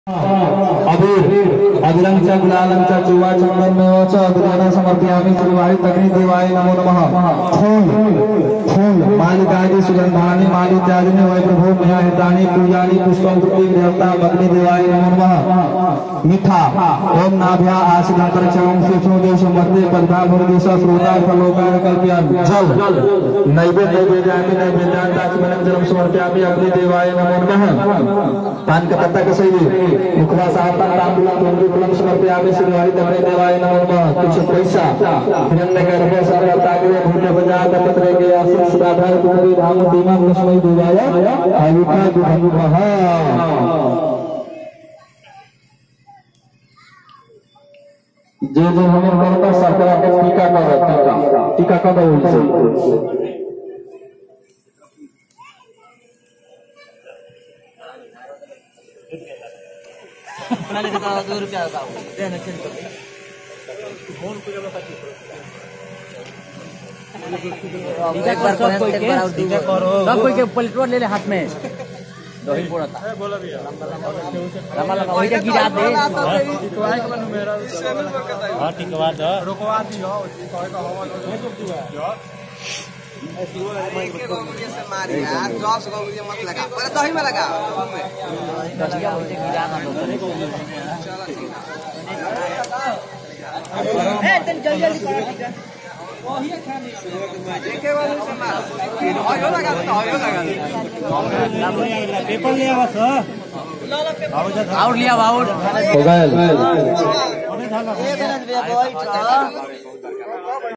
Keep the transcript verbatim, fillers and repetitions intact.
अबीर अभिरंग च गुलालं च चुवा चंदन में वच अभिरंग समर्पयामि श्रीवाहि तग्नि देवाय नमो नमः। फूल फूल मालिकादि सुगंधानि मालित्यादिनि वै प्रभु मया हितानि पूजानि पुष्पं कृति देवता अग्नि देवाय नमो नमः। मीठा ओम नाभ्या आसिदातर चवं सुषो देश मध्य पद्धा भुर्देश श्रोता फलोकार कल्पयामि। जल नैवेद्य नैवेद्यामि नैवेद्यान् दासमनं जलं समर्पयामि अग्नि देवाय नमो नमः। पान का पत्ता का सही मुखवा साहब तांबूला तोंडूलम समर्पयामि श्रीवाहि तग्नि देवाय नमो नमः। कुछ पैसा हिरण्यगर्भ सर्वताग्रे भूत बजात पत्रे के आशीष राधाय कुमारी धाम दीमा लक्ष्मी देवाय आयुका दुभंगः। जे जे हमर बरका सरकार के टीका कर टीका टीका कर दो। अपना लेके तो दो रुपया का दे ना चल फोन को जब पच्चीस एक बार सब कोई के सब कोई के पलटवा ले ले हाथ में दही बोला था बोला भी लंबा लंबा वही के गिरा दे टिकवा के बन मेरा हां टिकवा दो रुकवा दियो टिकवा का हवा एक गोलियां से मारी यार दस गोलियां मत लगा पहले दही में लगा दहिया होते गिरा ना लो ए जल्दी जल्दी वही खाने देखे वाले से मार हयो लगा तो हयो लगा पेपर ले आवा सर आउट लिया आउट हो गया एक मिनट बैठ